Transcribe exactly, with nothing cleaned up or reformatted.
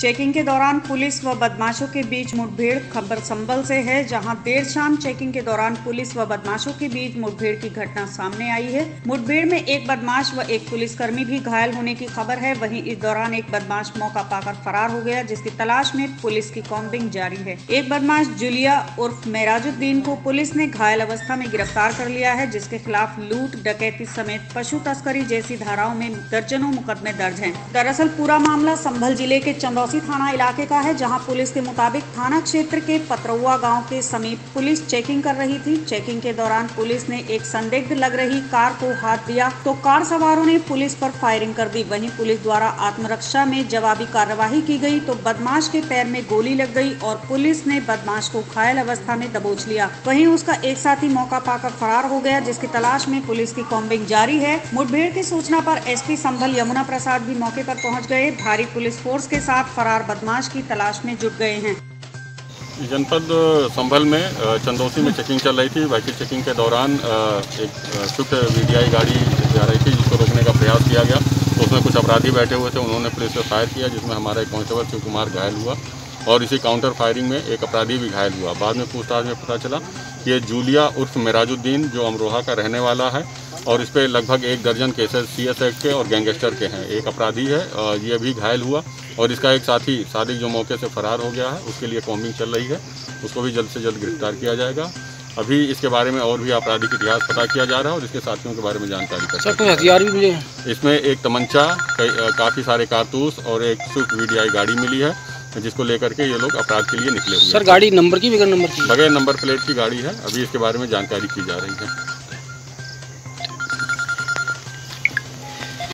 Checking के दौरान police व बदमाशों के बीच मुठभेड़। खबर संभल से है, जहां देर शाम चेकिंग के दौरान पुलिस व बदमाशों के बीच मुठभेड़ की घटना सामने आई है। मुठभेड़ में एक बदमाश व एक पुलिसकर्मी भी घायल होने की खबर है। वहीं इस दौरान एक बदमाश मौका पाकर फरार हो गया, जिसकी तलाश में पुलिस की कॉम्बिंग जारी है। एक बदमाश जूलिया उर्फ मेराजुद्दीन को पुलिस ने घायल अवस्था में गिरफ्तार कर लिया है, जिसके खिलाफ लूट, डकैती समेत पशु तस्करी जैसी धाराओं में दर्जनों मुकदमे दर्ज हैं। दरअसल पूरा मामला संभल जिले के चंदौसी थाना इलाके का है, जहां पुलिस के मुताबिक थाना क्षेत्र के पतरौआ गांव के समीप पुलिस चेकिंग कर रही थी। चेकिंग के दौरान पुलिस ने एक संदिग्ध लग रही कार को हाथ दिया तो कार सवारों ने पुलिस पर फायरिंग कर दी। वहीं पुलिस द्वारा आत्मरक्षा में जवाबी कार्रवाई की गई तो बदमाश के पैर में गोली लग गई और पुलिस ने बदमाश को घायल अवस्था में दबोच लिया। वहीं उसका एक साथी मौका पाकर फरार हो गया, जिसकी तलाश में पुलिस की कॉम्बिंग जारी है। मुठभेड़ की सूचना पर एसपी संभल यमुना प्रसाद भी मौके पर पहुंच गए। भारी पुलिस फोर्स के साथ फरार बदमाश की तलाश में जुट गए हैं। जनपद संभल में चंदौसी में चेकिंग चल रही थी। बाइक चेकिंग के दौरान एक स्विफ्ट वीडीआई गाड़ी जा रही थी, जिसको रोकने का प्रयास किया गया तो उसमें कुछ अपराधी बैठे हुए थे। उन्होंने पुलिस पर फायर किया, जिसमें हमारा एक कांस्टेबल शिव कुमार घायल हुआ और इसी काउंटर फायरिंग में एक अपराधी भी घायल हुआ। बाद में पूछताछ में पता चला कि ये जूलिया उर्फ मेराजुद्दीन जो अमरोहा का रहने वाला है और इस पर लगभग एक दर्जन केसेस सी एस एक्ट के और गैंगस्टर के हैं। एक अपराधी है, ये भी घायल हुआ और इसका एक साथी सादिक जो मौके से फरार हो गया है, उसके लिए कॉम्बिंग चल रही है। उसको भी जल्द से जल्द गिरफ्तार किया जाएगा। अभी इसके बारे में और भी आपराधिक इतिहास पता किया जा रहा है और इसके साथियों के बारे में जानकारी कर सर, कोई हथियार भी मिले? इसमें एक तमंचा, काफ़ी सारे कारतूस और एक स्विफ्ट वीडीआई गाड़ी मिली है, जिसको लेकर के ये लोग अपराध के लिए निकले हुए हैं। सर, गाड़ी नंबर की बगैर नंबर की बगैर नंबर प्लेट की गाड़ी है। अभी इसके बारे में जानकारी की जा रही है।